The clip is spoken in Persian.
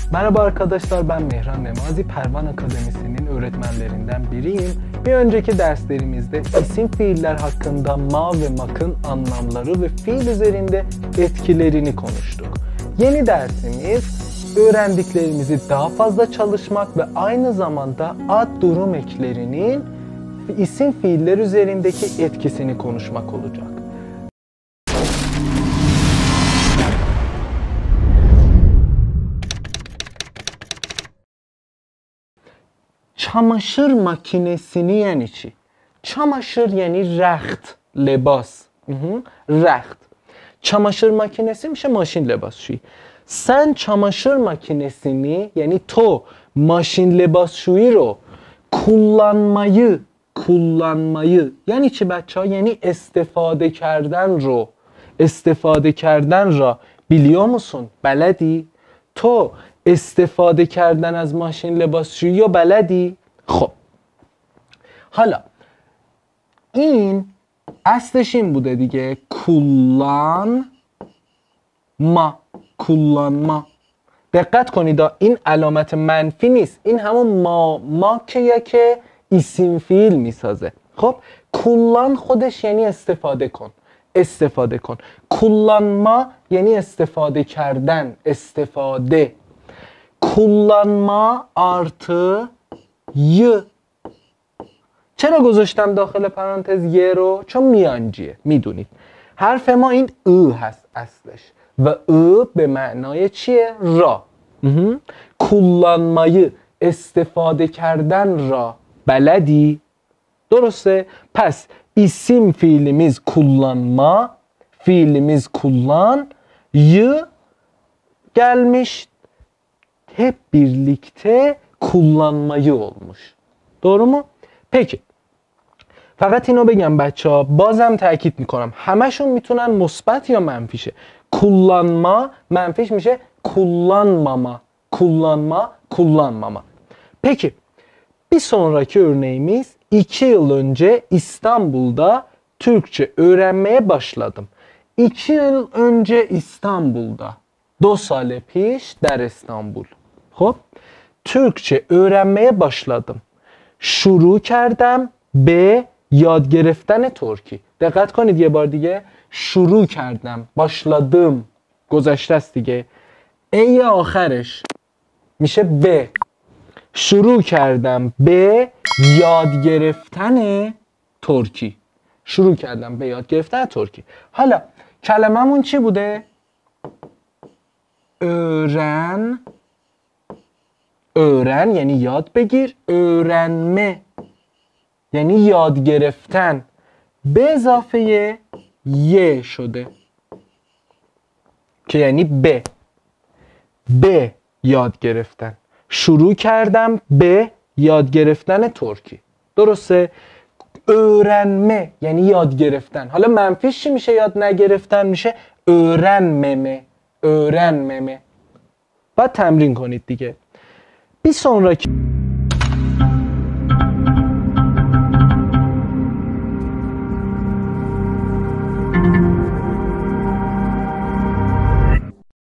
Merhaba arkadaşlar, ben Mehran Nemazi, Pervan Akademisi'nin öğretmenlerinden biriyim. Bir önceki derslerimizde isim fiiller hakkında ma ve mak'ın anlamları ve fiil üzerinde etkilerini konuştuk. Yeni dersimiz öğrendiklerimizi daha fazla çalışmak ve aynı zamanda ad durum eklerinin isim fiiller üzerindeki etkisini konuşmak olacak. Çamaşır makinesini yani çi? Çamaşır yani rəxt, lebas. Rəxt. Çamaşır makinesi میشه ماشین لباسشویی. Sen çamaşır makinesini yani to ماشین لباسشویی رو kullanmayı yani چی بچه ها yani استفاده کردن را biliyor musun? بلدی؟ تو استفاده کردن از ماشین لباسشویی یا بلدی؟ خب حالا این اصلش این بوده دیگه kullanma. دقت کنید این علامت منفی نیست، این همون ما که اسم فیل میسازه. خب kullan خودش یعنی استفاده کن. kullanma یعنی استفاده کردن، استفاده. kullanma artı y. چرا گذاشتم داخل پرانتز ی رو؟ چون میانجیه، میدونید حرف ما این ا هست اصلش و ا به معنای چیه؟ را. kullanmayı، استفاده کردن را بلدی؟ درسته؟ پس isim fiilimiz kullanma, fiilimiz kullan, y gelmiş, hep birlikte kullanmayı olmuş. doğru mu؟ پکی. فقط اینو بگم بچه ها، بازم تاکید میکنم همشون میتونن مثبت یا منفیشه. kullanma منفیش میشه kullanmama. Peki bir sonraki örneğimiz 2 yıl önce İstanbul'da Türkçe öğrenmeye başladım. 2 yıl önce İstanbul'da. 2 سال پیش در استانبول. خب Türkçe öğrenmeye başladım. شروع کردم به یاد گرفتن ترکی. دقت کنید یه بار دیگه. شروع کردم، başladım. گذشته است دیگه. ای آخرش میشه به. شروع کردم به یاد گرفتن ترکی. شروع کردم به یاد گرفتن ترکی. حالا کلممون چی بوده؟ öğren یعنی یاد بگیر، öğrenme یعنی یاد گرفتن به اضافه ی شده که یعنی به یاد گرفتن. شروع کردم به یاد گرفتن ترکی. درسته؟ öğrenme یعنی یاد گرفتن. حالا منفیش چی میشه؟ یاد نگرفتن میشه öğrenmeme. بعد تمرین کنید دیگه. Bir sonraki